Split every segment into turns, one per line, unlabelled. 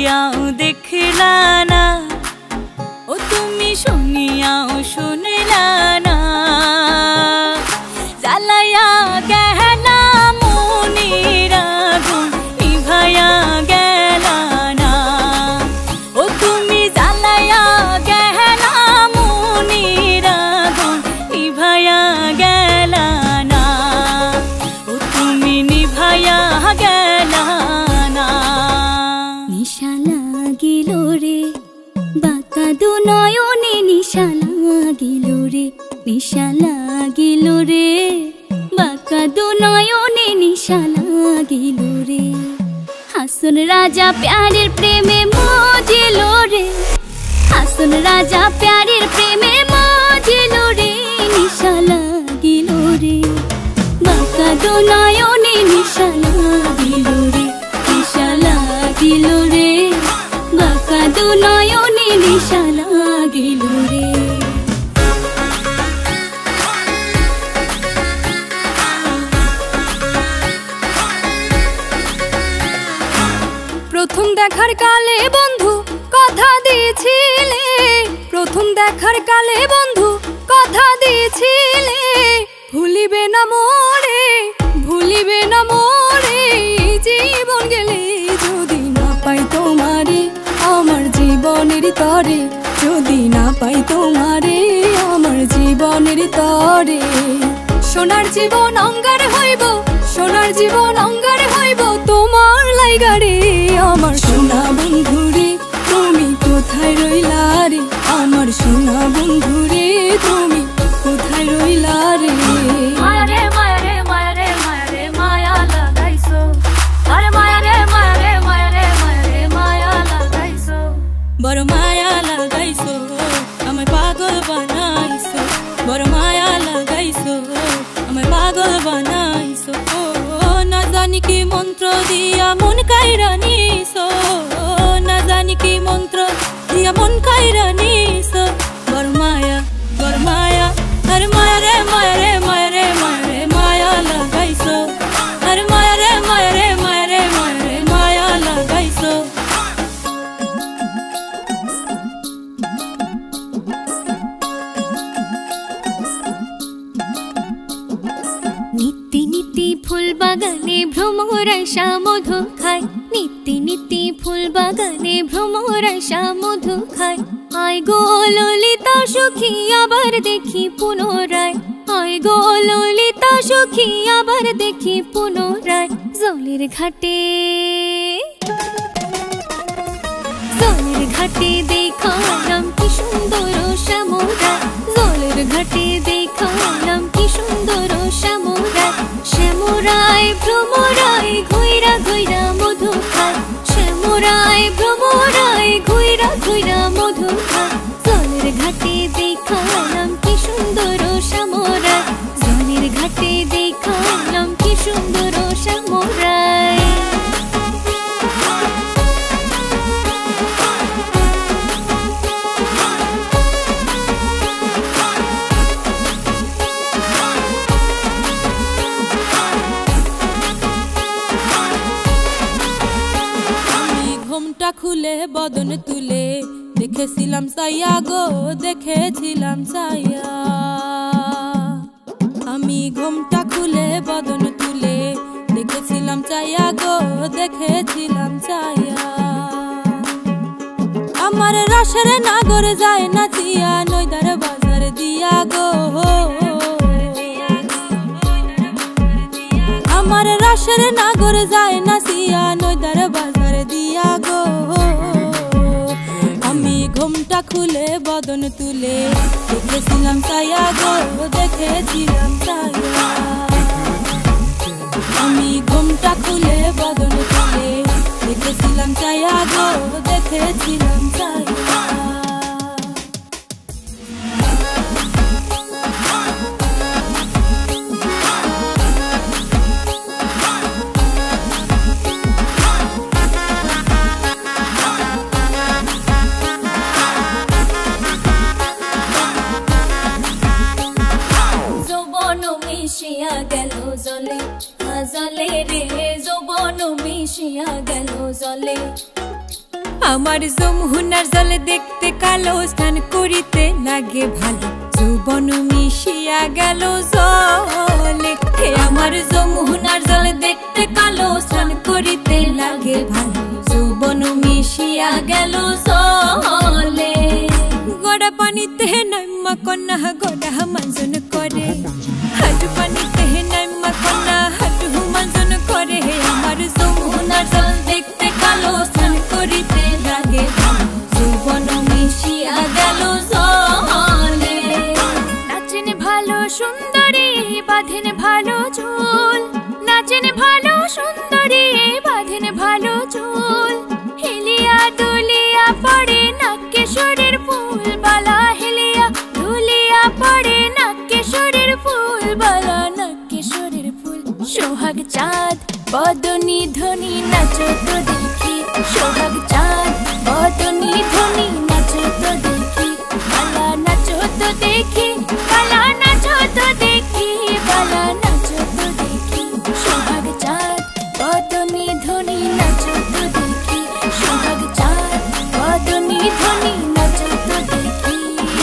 দেখিয়াও দেখলা না, ও তুমি শুনিয়াও শুনলা না। জ্বালাইয়া গেলা মনের আগুন নিভাইয়া গেলা না, ও তুমি জ্বালাইয়া গেলা মনের আগুন নিভাইয়া গেলা না, ও তুমি নিভাইয়া গেলা না। নিশা লাগিল রে বাঁকা দু নয়নে, নিশা লাগিল রে, নিশা লাগিল রে বাঁকা দু নয়নে, নিশা লাগিল রে। হাসন রাজা প্যারের প্রেমে মজিল রে, হাসন রাজা প্যারের প্রেমে মজিল রে, নিশা লাগিল রে বাঁকা দু নয়নে, নিশা লাগিল রে, নিশা লাগিল রে বাঁকা দু নয়নে, নিশা লাগিল রে।
প্রথম দেখার কালে বন্ধু কথা দিয়েছিলে, প্রথম দেখার কালে বন্ধু কথা দিয়েছিলে, ভুলিবে না মোরে, ভুলিবে না মোরে, জীবন গেলে যদি না পাই তোমারে আমার জীবনের তরে, যদি না পাই তোমারে আমার জীবনের তরে। সোনার জীবন অঙ্গার হইব, সোনার জীবন অঙ্গার হইব তোমার লাইগারে, আমার সোনা বন্ধু রে তুমি কোথায় রইলা রে, আমার সোনা বন্ধু রে তুমি কোথায় রইলা রে।
মায়ারে মায়ারে মায়ারে মায়ারে মায়া লাগাইছো, আরে মায়ারে মায়ারে মায়ারে মায়ারে মায়া লাগাইছো, বড় মায়া লাগাইছো আমায় পাগল বানাইছো, বড় মায়া লাগাইছো আমায় পাগল বানাইছো। না জানি কি মন্ত্র দিয়া মন কাইরা নিছো, না জানি কি মন্ত্র দিয়া মন কাইরা নিছো, বড় মায়া বড় মায়া, আরে মায়ারে মায়ারে মায়ারে মায়ারে মায়া লাগাইছো, আরে মায়ারে মায়ারে মায়ারে মায়ারে মায়া লাগাইছো। নিত্যি নিত্যি ফুল বাগানে ভ্রমর আশা মধু খায়, নিত্যি নিত্যি ফুল বাগানে ভ্রমর আশা মধু খায়। আয় গো ললিতা সখী আবার দেখি পুনরায়, আয় গো ললিতা সখী আবার দেখি পুনরায়। জলের ঘাটে জলের ঘাটে দেখালাম কি সুন্দর শ্যামরায়, জলের ঘাটে দেখালাম কি সুন্দর শ্যামরায়। শ্যামরায় ভ্রমরায় ঘুইরা ঘুইরা মধু খায়, শ্যামরায় ভ্রমরায় ঘুইরা ঘুইরা মধু খায়। জলের ঘাটে দেখালাম কি সুন্দর শ্যামরায়, জলের ঘাটে দেখালাম কি সুন্দর শ্যামরায়। ঘুমটা খুলে বদন তুলে দেখেছিলাম সাইয়া গো, দেখেছিলাম সাইয়া। আমি ঘুমটা খুলে বদন তুলে দেখেছিলাম চাইয়া গো, দেখেছিলাম চাইয়া। আমার রসের নাগর যায় নাচিয়া নইদার বাজার দিয়া গো, আমার রসের নাগর যায় নাচিয়া নইদার বাজার দিয়া গো। আমি ঘুমটা খুলে বদন তুলে দেখেছিলাম চাইয়া গো, দেখেছিলাম চাইয়া। আমি ঘুমটা খুলে বদন তুলে দেখেছিলাম চাইয়া গো, দেখেছিলাম চাইয়া। মিশিয়া গেল জলে, জলে রে যৌবন মিশিয়া গেল জলে।
আমার যমুনার জল দেখতে কালো, স্নান করিতে লাগে ভালো, যৌবন মিশিয়া গেল জলে। হে আমার যমুনার জল দেখতে কালো, স্নান করিতে লাগে ভালো, যৌবন মিশিয়া গেল জলে। গড়া পানিতে নাইমা কন্যা গড়া মানজন করে, হাঁটু পানিতে নাইমা কন্যা হাঁটু মানজন করে। হে আমার যমুনার জল দেখতে কালো, স্নান করিতে লাগে ভালো, যৌবন মিশিয়া গেল জলে। নাচেন ভালো সুন্দরী বাঁধেন ভালো চুল, নাচেন ভালো সুন্দরী বাঁধেন ভালো চুল, হেলিয়া দুলিয়া পড়ে নাকেশ্বরের ফুল বালা, হেলিয়া দুলিয়া পড়ে নাকেশ্বরের ফুল বালা, নাকেশ্বরের ফুল। সোহাগ চাঁদ বদনী ধ্বনি নাচো তো দেখি, সোহাগ চাঁদ বদনী ধ্বনি নাচো তো দেখি, বালা নাচো তো দেখি, বালা নাচো তো দেখি, বালা নাচো তো দেখি। সোহাগ চাঁদ বদনী ধ্বনি নাচো তো দেখি, সোহাগ চাঁদ বদনী ধ্বনি নাচো তো দেখি।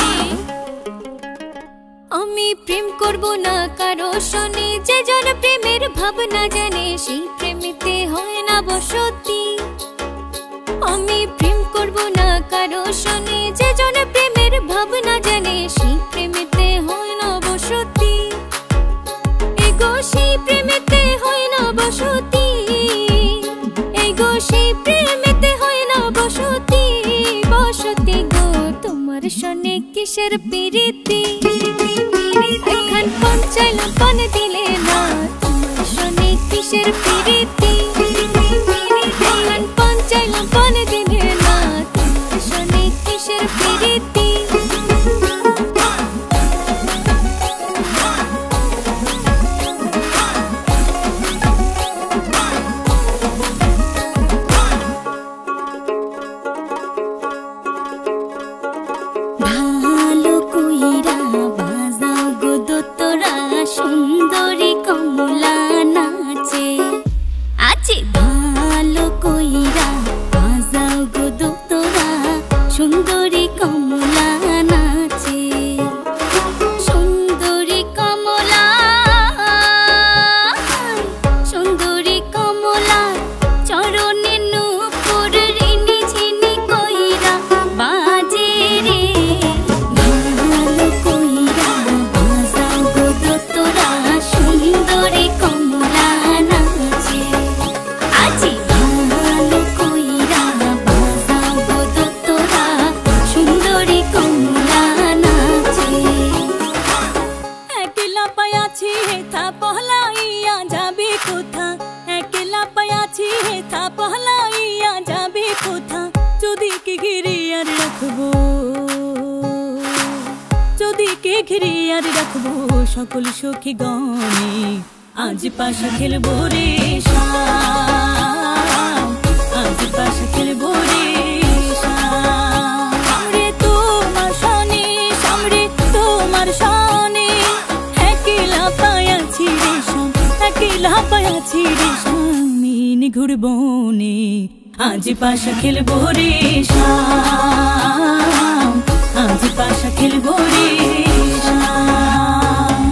আমি প্রেম করব না কারো শোনে, যে জন প্রেমের ভাবনা জানে সেই প্রেমেতে হয় না বসতি। আমি প্রেম করব না কারো শোনে, যে জন প্রেমের ভাবনা জানে সেই প্রেমেতে হয় না বসতি। এগো সেই প্রেমেতে হয় না বসতি, এগো সেই প্রেমেতে হয় না বসতি। বসতি গো তোমার শোনে কিসের প্রীতি, এখন পঞ্চাইলাম পান দিলে না, তোমার শোনে কিসের প্রীতি, এখন পঞ্চাইলাম পান দিলে না, তোমার শোনে কিসের প্রীতি। ভালো কইরা বাজাও গো দোতরা, সুন্দরী কমলা নাচে আছে। ভালো কইরা বাজাও গো দোতরা, সুন্দরী কমলা নাচে, সুন্দরী কমলা, সুন্দরী কমলা চরণে নূপুর রিনি ঝিনি কইরা বাজে রে। ভালো কইরা বাজাও গো দোতরা, সুন্দরী কমলা নাচে আছে। ভালো কইরা বাজাও গো দোতরা, সুন্দরী কমলা নাচে। একলা পায়াছি হেথা পহলাইয়া যাবে কোথা, একলা পায়াছি হেথা পহলাইয়া যাবে কোথা। যদি কে ঘিরে আর রাখবো, যদি কে ঘিরে আর রাখবো সকল সখী গণে, আজ পাশা খেলবো রে শাম, আজ পাশা খেলবো রে শাম। সামরে তোমার শানে, সামরে তোমার শানে, একলা পায়াছি রে শাম, একলা পায়াছি রে শাম। নিঘুর বনে আজ পাশা খেলবো রে শাম, আজ পাশা খেলবো রে শাম।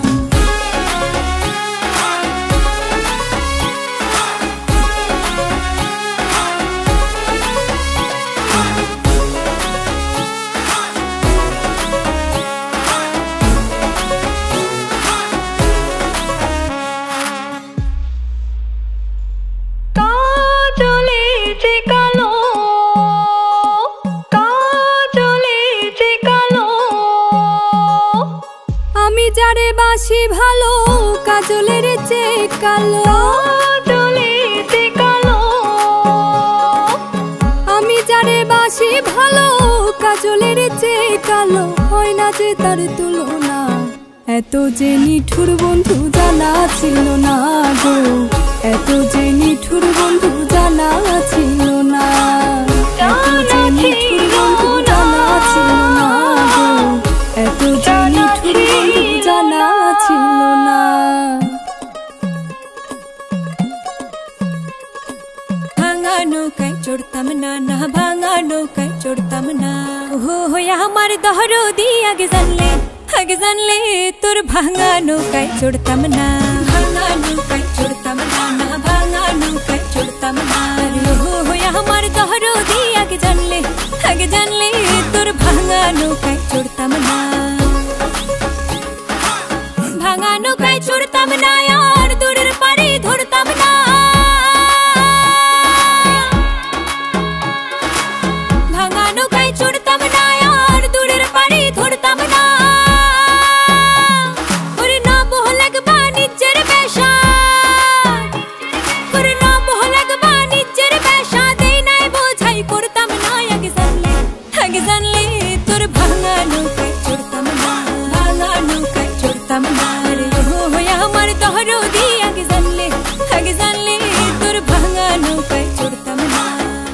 কাজলে যে কালো, কাজলে যে কালো, আমি যারে বাসি ভালো, কাজলের চেয়ে কালো, কাজলে যে কালো, আমি যারে বাসি ভালো, কাজলের চেয়ে কালো, হয় না যে তার তুলনা। এত যে নিঠুর বন্ধু জানা ছিল না গো, এত যে নিঠুর বন্ধু জানা ছিল না, এত যে নিঠুর বন্ধু জানা ছিল না গো, এত যে নিঠুর বন্ধু জানা ছিল না। ভাঙা নৌকায় চড়তাম না, না ভাঙা নৌকায় চড়তাম না। হো হইয়া আমার দহরদি আগে জানলে তোর ভাঙা নৌকায় চড়তাম না, ভাঙা নৌকায় চড়তাম না, না ভাঙা নৌকায় চড়তাম না। হো হইয়া আমার দহরদি আগে জানলে তোর ভাঙা নৌকায় চড়তাম না, ভাঙা নৌকায় চড়তাম না আর দূরের পাড়ি ধরতাম না। ভাঙা নৌকায় চড়তাম না আর দূরের পাড়ি ধরতাম না। ওরে না বহলাগ বাণিজ্যের পেশা, ওরে না বহলাগ বাণিজ্যের পেশা, দেই নাই বোঝাই করতাম না। আগে জানলে তোর ভাঙা নৌকায় চড়তাম না, ভাঙা নৌকায় চড়তাম না। রে হো হইয়া আমার দহরদি আগে জানলে তোর ভাঙা নৌকায় চড়তাম না।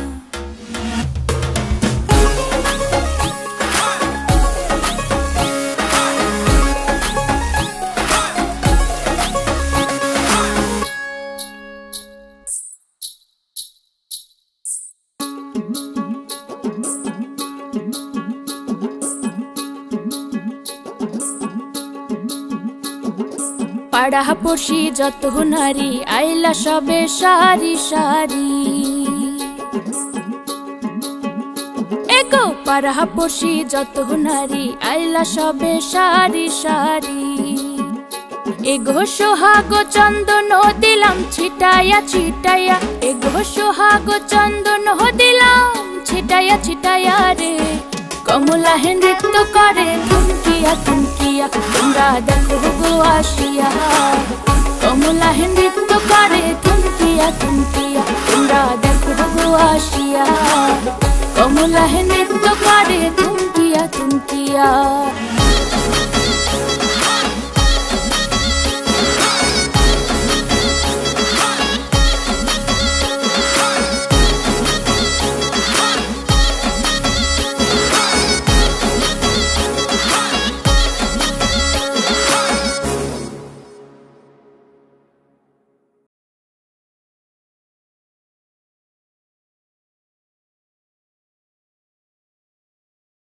পাড়া পড়শি যত নারী আইলা সবে সারি সারি, এগো পাড়া পড়শি যত নারী আইলা সবে সারি সারি। এগো সোহাগ চন্দন দিলাম ছিটাইয়া ছিটাইয়া, এগো সোহাগ চন্দন দিলাম ছিটাইয়া ছিটাইয়া রে। কমলা হে নৃত্য করে থুমকিয়া থুমকিয়া, তোমরা দেখো গো আসিয়া। কমলা হে নৃত্য করে থুমকিয়া থুমকিয়া, তোমরা দেখো গো আসিয়া। কমলা হে নৃত্য করে থুমকিয়া থুমকিয়া।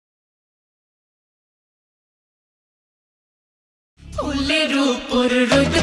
ফুলের উপর রোদ